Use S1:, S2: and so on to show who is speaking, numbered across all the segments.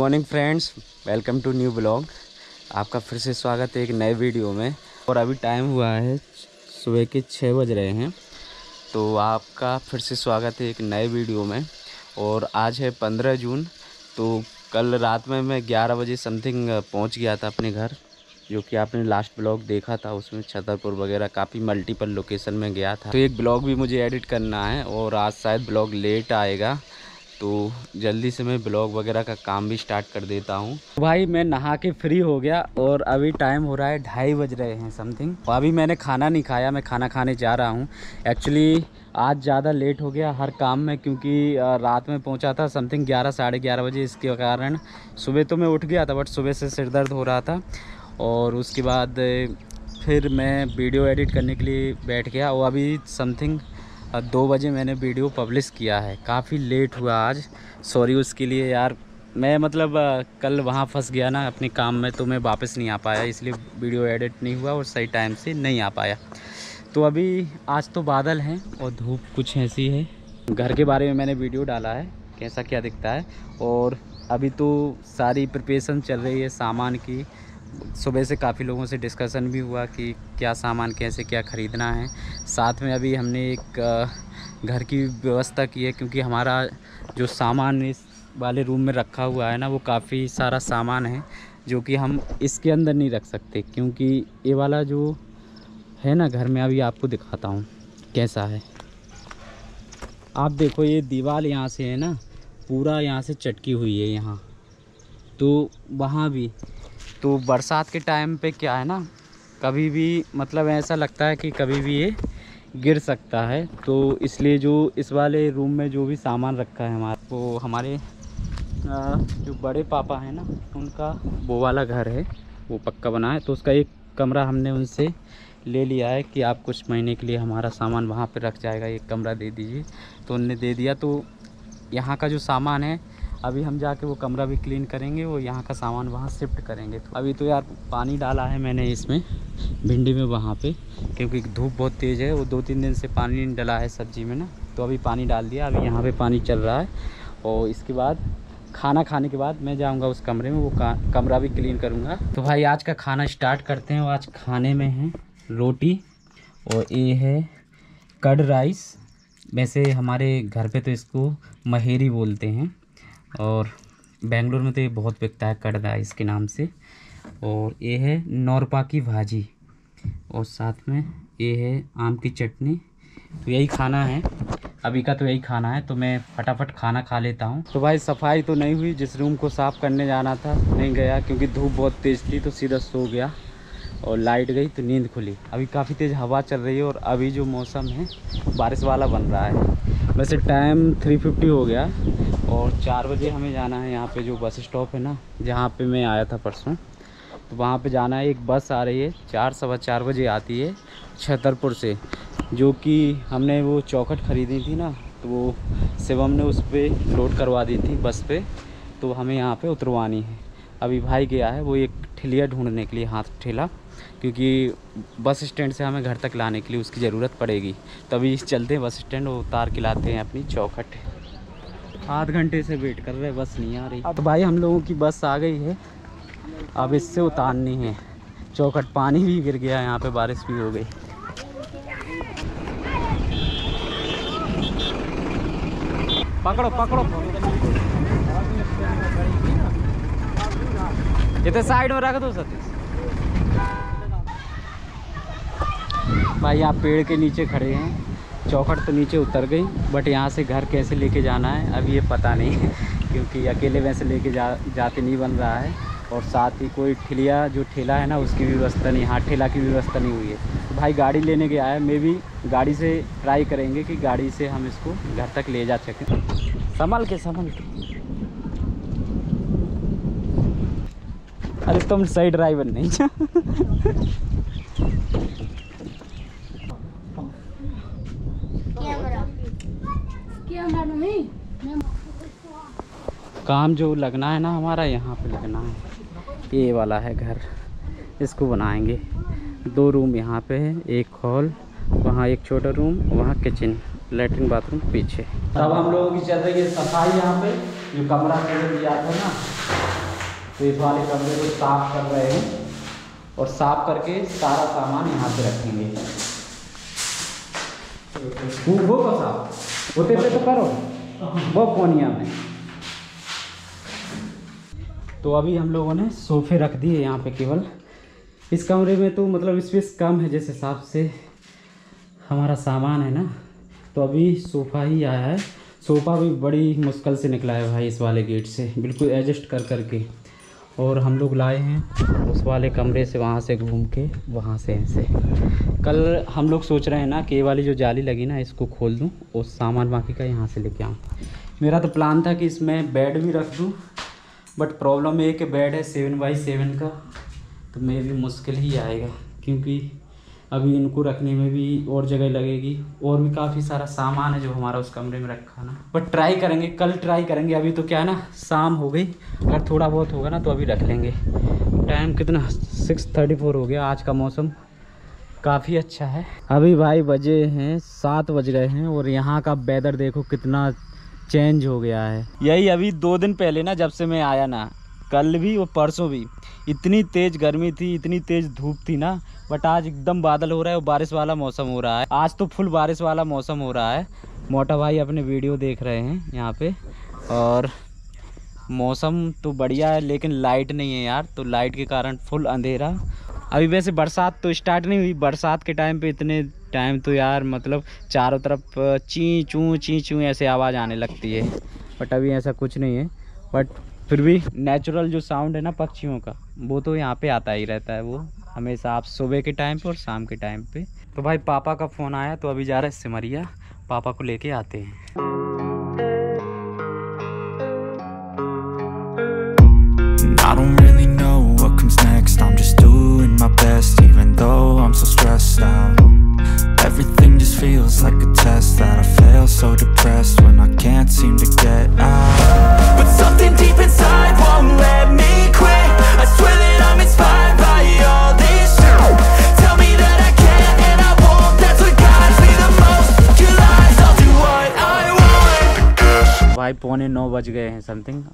S1: Morning friends, welcome to new blog. आपका फिर से स्वागत है एक नए वीडियो में। और अभी टाइम हुआ है सुबह के 6 बज रहे हैं, तो आपका फिर से स्वागत है एक नए वीडियो में। और आज है 15 जून। तो कल रात में मैं 11 बजे समथिंग पहुंच गया था अपने घर, जो कि आपने लास्ट ब्लॉग देखा था। उसमें छतरपुर वगैरह काफ़ी मल्टीपल लोकेशन में गया था। तो एक ब्लॉग भी मुझे एडिट करना है और आज शायद ब्लॉग लेट आएगा, तो जल्दी से मैं ब्लॉग वगैरह का काम भी स्टार्ट कर देता हूँ। तो भाई मैं नहा के फ्री हो गया और अभी टाइम हो रहा है 2:30 बज रहे हैं समथिंग। अभी मैंने खाना नहीं खाया, मैं खाना खाने जा रहा हूँ। एक्चुअली आज ज़्यादा लेट हो गया हर काम में, क्योंकि रात में पहुँचा था समथिंग 11 साढ़े 11 बजे। इसके कारण सुबह तो मैं उठ गया था, बट सुबह से सिर दर्द हो रहा था। और उसके बाद फिर मैं वीडियो एडिट करने के लिए बैठ गया और अभी समथिंग 2 बजे मैंने वीडियो पब्लिश किया है। काफ़ी लेट हुआ आज, सॉरी उसके लिए यार। मैं मतलब कल वहाँ फंस गया ना अपने काम में, तो मैं वापस नहीं आ पाया, इसलिए वीडियो एडिट नहीं हुआ और सही टाइम से नहीं आ पाया। तो अभी आज तो बादल हैं और धूप कुछ ऐसी है। घर के बारे में मैंने वीडियो डाला है, कैसा क्या दिखता है। और अभी तो सारी प्रिपरेशन चल रही है सामान की। सुबह से काफ़ी लोगों से डिस्कशन भी हुआ कि क्या सामान कैसे क्या ख़रीदना है। साथ में अभी हमने एक घर की व्यवस्था की है, क्योंकि हमारा जो सामान इस वाले रूम में रखा हुआ है ना, वो काफ़ी सारा सामान है जो कि हम इसके अंदर नहीं रख सकते। क्योंकि ये वाला जो है ना घर में, अभी आपको दिखाता हूँ कैसा है। आप देखो, ये दीवार यहाँ से है ना, पूरा यहाँ से चटकी हुई है यहाँ, तो वहाँ भी। तो बरसात के टाइम पे क्या है ना, कभी भी मतलब ऐसा लगता है कि कभी भी ये गिर सकता है। तो इसलिए जो इस वाले रूम में जो भी सामान रखा है हमारा, वो हमारे जो बड़े पापा हैं ना, उनका वो वाला घर है, वो पक्का बना है। तो उसका एक कमरा हमने उनसे ले लिया है कि आप कुछ महीने के लिए हमारा सामान वहाँ पे रख जाएगा, एक कमरा दे दीजिए। तो उनने दे दिया। तो यहाँ का जो सामान है, अभी हम जाके वो कमरा भी क्लीन करेंगे, वो यहाँ का सामान वहाँ शिफ्ट करेंगे। तो अभी तो यार पानी डाला है मैंने इसमें भिंडी में वहाँ पे, क्योंकि धूप बहुत तेज़ है। वो 2-3 दिन से पानी नहीं डला है सब्ज़ी में ना, तो अभी पानी डाल दिया। अभी यहाँ पे पानी चल रहा है। और इसके बाद खाना खाने के बाद मैं जाऊँगा उस कमरे में, वो कमरा भी क्लीन करूँगा। तो भाई आज का खाना स्टार्ट करते हैं। आज खाने में है रोटी और ये है कर्ड राइस। वैसे हमारे घर पे तो इसको महेरी बोलते हैं, और बेंगलोर में तो ये बहुत बिकता है कर्ड राइस के नाम से। और ये है नौरपा की भाजी, और साथ में ये है आम की चटनी। तो यही खाना है अभी का, तो यही खाना है। तो मैं फटाफट खाना खा लेता हूँ। तो भाई सफाई तो नहीं हुई, जिस रूम को साफ़ करने जाना था नहीं गया, क्योंकि धूप बहुत तेज़ थी। तो सीधा सो गया और लाइट गई तो नींद खुली। अभी काफ़ी तेज़ हवा चल रही है और अभी जो मौसम है बारिश वाला बन रहा है। वैसे टाइम 3:50 हो गया और 4 बजे हमें जाना है। यहाँ पे जो बस स्टॉप है ना, जहाँ पे मैं आया था परसों, तो वहाँ पे जाना है। एक बस आ रही है 4 सवा 4 बजे आती है छतरपुर से, जो कि हमने वो चौखट ख़रीदी थी ना, तो वो शिवम ने उस पर लोड करवा दी थी बस पे। तो हमें यहाँ पे उतरवानी है। अभी भाई गया है वो एक ठेलिया ढूंढने के लिए, हाथ ठेला, क्योंकि बस स्टैंड से हमें घर तक लाने के लिए उसकी ज़रूरत पड़ेगी। तभी चलते हैं बस स्टैंड और उतार के लाते हैं अपनी चौखट। आध घंटे से वेट कर रहे हैं, बस नहीं आ रही। तो भाई हम लोगों की बस आ गई है, अब इससे उतारनी है चौखट। पानी भी गिर गया यहाँ पे, बारिश भी हो गई। पकड़ो पकड़ो, इतने साइड में रख दो सतीश भाई। आप पेड़ के नीचे खड़े हैं, चौखट तो नीचे उतर गई, बट यहाँ से घर कैसे लेके जाना है अभी ये पता नहीं है, क्योंकि अकेले वैसे लेके जाते नहीं बन रहा है। और साथ ही कोई ठेलिया जो ठेला है ना, उसकी भी व्यवस्था नहीं, हाथ ठेला की व्यवस्था नहीं हुई है। तो भाई गाड़ी लेने गया है, मैं भी गाड़ी से ट्राई करेंगे कि गाड़ी से हम इसको घर तक ले जा सकें। संभल के संभल के। अरे तुम सही ड्राइवर नहीं। काम जो लगना है ना हमारा, यहाँ पे लगना है। ये वाला है घर, इसको बनाएंगे। 2 रूम यहाँ पे है, एक हॉल, वहाँ एक छोटा रूम, वहाँ किचन, लेटरिन बाथरूम पीछे। तब हम लोगों की चल रही है सफाई। यहाँ पे जो कमरा मैंने दिया था ना, तो इस वाले कमरे को साफ कर रहे हैं और साफ करके सारा सामान यहाँ पे रखेंगे। वो का साफ होते पे तो करो वो कोनिया में। तो अभी हम लोगों ने सोफे रख दिए यहाँ पे। केवल इस कमरे में तो मतलब स्पेस कम है जिस हिसाब से हमारा सामान है ना, तो अभी सोफ़ा ही आया है। सोफ़ा भी बड़ी मुश्किल से निकला है भाई, इस वाले गेट से बिल्कुल एडजस्ट कर करके। और हम लोग लाए हैं उस वाले कमरे से, वहाँ से घूम के वहाँ से ऐसे। कल हम लोग सोच रहे हैं ना कि ये वाली जो जाली लगी ना इसको खोल दूँ और सामान बाकी का यहाँ से लेके आऊँ। मेरा तो प्लान था कि इसमें बेड भी रख दूँ, बट प्रॉब्लम ये है कि बेड है 7x7 का, तो मे भी मुश्किल ही आएगा, क्योंकि अभी इनको रखने में भी और जगह लगेगी और भी काफ़ी सारा सामान है जो हमारा उस कमरे में रखा ना। बट ट्राई करेंगे, कल ट्राई करेंगे। अभी तो क्या है ना, शाम हो गई, अगर थोड़ा बहुत होगा ना तो अभी रख लेंगे। टाइम कितना 6:34 हो गया। आज का मौसम काफ़ी अच्छा है। अभी भाई बजे हैं 7 बज गए हैं और यहाँ का वेदर देखो कितना चेंज हो गया है। यही अभी 2 दिन पहले ना, जब से मैं आया ना, कल भी और परसों भी इतनी तेज़ गर्मी थी, इतनी तेज़ धूप थी ना, बट आज एकदम बादल हो रहा है और बारिश वाला मौसम हो रहा है। आज तो फुल बारिश वाला मौसम हो रहा है। मोटा भाई अपने वीडियो देख रहे हैं यहाँ पे, और मौसम तो बढ़िया है, लेकिन लाइट नहीं है यार, तो लाइट के कारण फुल अंधेरा। अभी वैसे बरसात तो स्टार्ट नहीं हुई, बरसात के टाइम पे इतने टाइम तो यार मतलब चारों तरफ ची चूँ ऐसे आवाज़ आने लगती है, बट अभी ऐसा कुछ नहीं है। बट फिर भी नेचुरल जो साउंड है ना पक्षियों का, वो तो यहाँ पे आता ही रहता है, वो हमेशा, आप सुबह के टाइम पे और शाम के टाइम पे। तो भाई पापा का फ़ोन आया, तो अभी जा रहे हैं सिमरिया, पापा को लेके आते हैं। I don't really know what comes next. I'm just doing my best, even though I'm so stressed out. Everything just feels like a test that I fail, so depressed when I can't seem to get out. But something deep inside won't let me quit. I swear that I'm inspired by all this shit. Tell me that I can and I won't. That's what guides me the most. Your lies, I'll do what I want. भाई 8:45 बज गए हैं something,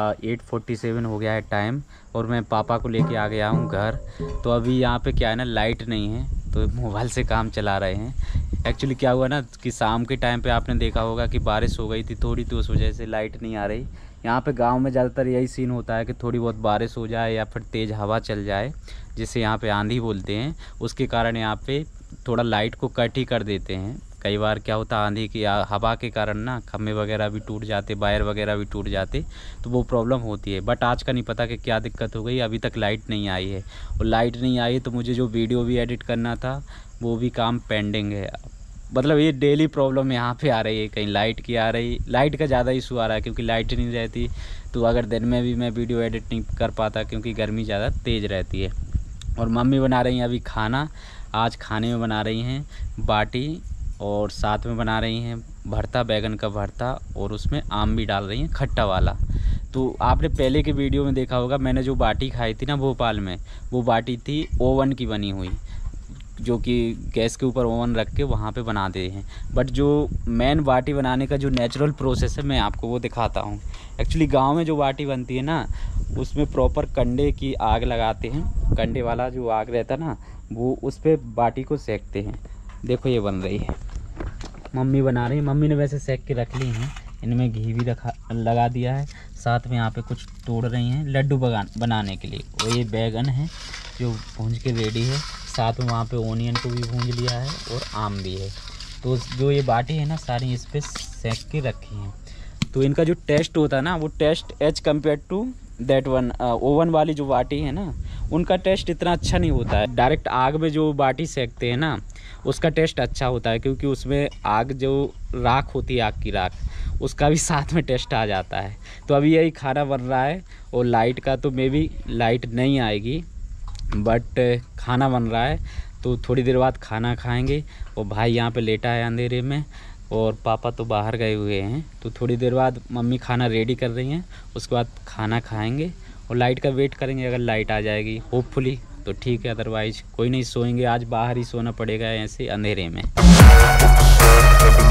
S1: 8:47 हो गया है time, और मैं पापा को लेके आ गया हूँ घर। तो अभी यहाँ पे क्या है ना, लाइट नहीं है, तो मोबाइल से काम चला रहे हैं। एक्चुअली क्या हुआ ना कि शाम के टाइम पे आपने देखा होगा कि बारिश हो गई थी थोड़ी, तो उस वजह से लाइट नहीं आ रही। यहाँ पे गांव में ज़्यादातर यही सीन होता है कि थोड़ी बहुत बारिश हो जाए या फिर तेज़ हवा चल जाए, जिसे यहाँ पे आंधी बोलते हैं, उसके कारण यहाँ पे थोड़ा लाइट को कट ही कर देते हैं। कई बार क्या होता है, आंधी की हवा के कारण ना खम्भे वगैरह भी टूट जाते, वायर वगैरह भी टूट जाते, तो वो प्रॉब्लम होती है। बट आज का नहीं पता कि क्या दिक्कत हो गई, अभी तक लाइट नहीं आई है। और लाइट नहीं आई तो मुझे जो वीडियो भी एडिट करना था वो भी काम पेंडिंग है। मतलब ये डेली प्रॉब्लम यहाँ पे आ रही है, कहीं लाइट की आ रही, लाइट का ज़्यादा इशू आ रहा है, क्योंकि लाइट नहीं रहती तो अगर दिन में भी मैं वीडियो एडिट नहीं कर पाता, क्योंकि गर्मी ज़्यादा तेज़ रहती है। और मम्मी बना रही हैं अभी खाना। आज खाने में बना रही हैं बाटी, और साथ में बना रही हैं भरता, बैगन का भरता, और उसमें आम भी डाल रही हैं खट्टा वाला। तो आपने पहले के वीडियो में देखा होगा, मैंने जो बाटी खाई थी ना भोपाल में, वो बाटी थी ओवन की बनी हुई, जो कि गैस के ऊपर ओवन रख के वहाँ पे बनाते हैं। बट जो मेन बाटी बनाने का जो नेचुरल प्रोसेस है, मैं आपको वो दिखाता हूँ। एक्चुअली गांव में जो बाटी बनती है ना, उसमें प्रॉपर कंडे की आग लगाते हैं, कंडे वाला जो आग रहता है ना, वो उस पर बाटी को सेकते हैं। देखो ये बन रही है, मम्मी बना रही है। मम्मी ने वैसे सेक के रख ली हैं, इनमें घी भी लगा दिया है। साथ में यहाँ पे कुछ तोड़ रही हैं लड्डू बनाने के लिए। और ये बैगन है जो भूंज के रेडी है, साथ में वहाँ पे ओनियन को भी भूंज लिया है और आम भी है। तो जो ये बाटी है ना, सारी इस पर सेक के रखी हैं। तो इनका जो टेस्ट होता है ना, वो taste as compared to that one oven वाली जो बाटी है ना, उनका टेस्ट इतना अच्छा नहीं होता है। डायरेक्ट आग में जो बाटी सेकते हैं ना, उसका टेस्ट अच्छा होता है, क्योंकि उसमें आग जो राख होती है, आग की राख, उसका भी साथ में टेस्ट आ जाता है। तो अभी यही खाना बन रहा है, और लाइट का तो मे बी लाइट नहीं आएगी, बट खाना बन रहा है। तो थोड़ी देर बाद खाना खाएंगे। और भाई यहाँ पे लेटा है अंधेरे में, और पापा तो बाहर गए हुए हैं। तो थोड़ी देर बाद मम्मी खाना रेडी कर रही हैं, उसके बाद खाना खाएंगे और लाइट का वेट करेंगे। अगर लाइट आ जाएगी होपफुली तो ठीक है, अदरवाइज कोई नहीं, सोएंगे। आज बाहर ही सोना पड़ेगा ऐसे अंधेरे में।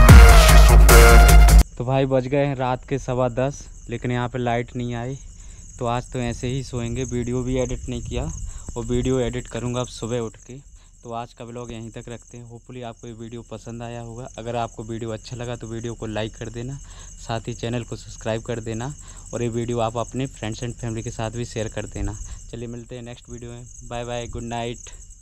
S1: तो भाई बज गए हैं रात के 10:15, लेकिन यहाँ पे लाइट नहीं आई। तो आज तो ऐसे ही सोएंगे, वीडियो भी एडिट नहीं किया और वीडियो एडिट करूँगा अब सुबह उठ के। तो आज का व्लॉग यहीं तक रखते हैं। होपफुली आपको ये वीडियो पसंद आया होगा। अगर आपको वीडियो अच्छा लगा तो वीडियो को लाइक कर देना, साथ ही चैनल को सब्सक्राइब कर देना और ये वीडियो आप अपने फ्रेंड्स एंड फैमिली के साथ भी शेयर कर देना। चलिए मिलते हैं नेक्स्ट वीडियो में। Bye bye, good night.